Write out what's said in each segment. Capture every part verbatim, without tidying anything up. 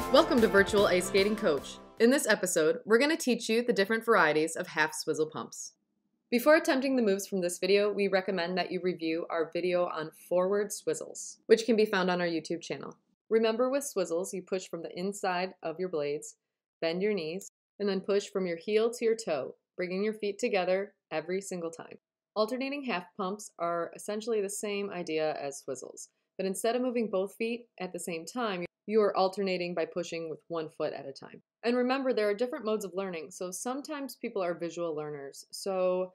Welcome to Virtual Ice Skating Coach. In this episode, we're going to teach you the different varieties of half swizzle pumps. Before attempting the moves from this video, we recommend that you review our video on forward swizzles, which can be found on our YouTube channel. Remember, with swizzles, you push from the inside of your blades, bend your knees, and then push from your heel to your toe, bringing your feet together every single time. Alternating half pumps are essentially the same idea as swizzles, but instead of moving both feet at the same time, you are alternating by pushing with one foot at a time. And remember, there are different modes of learning, so sometimes people are visual learners. So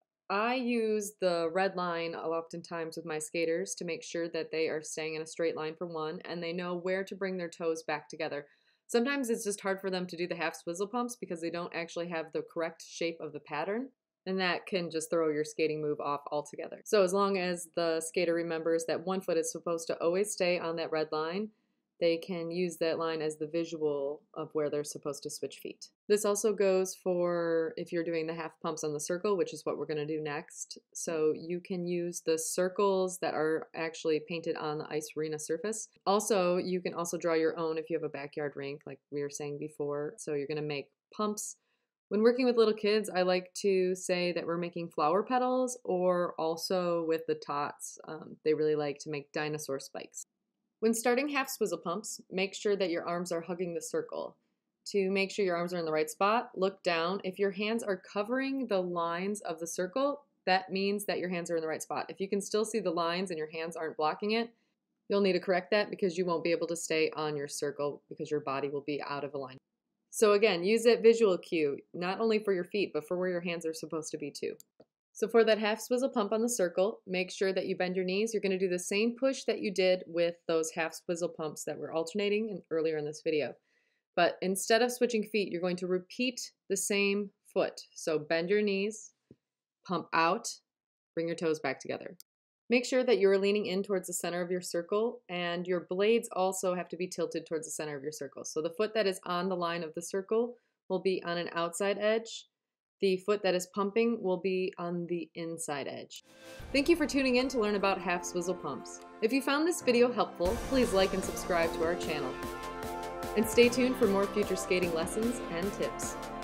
I use the red line oftentimes with my skaters to make sure that they are staying in a straight line for one, and they know where to bring their toes back together. Sometimes it's just hard for them to do the half swizzle pumps because they don't actually have the correct shape of the pattern, and that can just throw your skating move off altogether. So as long as the skater remembers that one foot is supposed to always stay on that red line, they can use that line as the visual of where they're supposed to switch feet. This also goes for if you're doing the half pumps on the circle, which is what we're going to do next. So you can use the circles that are actually painted on the ice arena surface. Also, you can also draw your own if you have a backyard rink, like we were saying before. So you're going to make pumps. When working with little kids, I like to say that we're making flower petals, or also with the tots, um, they really like to make dinosaur spikes. When starting half swizzle pumps, make sure that your arms are hugging the circle. To make sure your arms are in the right spot, look down. If your hands are covering the lines of the circle, that means that your hands are in the right spot. If you can still see the lines and your hands aren't blocking it, you'll need to correct that because you won't be able to stay on your circle because your body will be out of alignment. So again, use that visual cue, not only for your feet, but for where your hands are supposed to be too. So for that half swizzle pump on the circle, make sure that you bend your knees. You're going to do the same push that you did with those half swizzle pumps that we're alternating in, earlier in this video. But instead of switching feet, you're going to repeat the same foot. So bend your knees, pump out, bring your toes back together. Make sure that you're leaning in towards the center of your circle, and your blades also have to be tilted towards the center of your circle. So the foot that is on the line of the circle will be on an outside edge. The foot that is pumping will be on the inside edge. Thank you for tuning in to learn about half swizzle pumps. If you found this video helpful, please like and subscribe to our channel. And stay tuned for more future skating lessons and tips.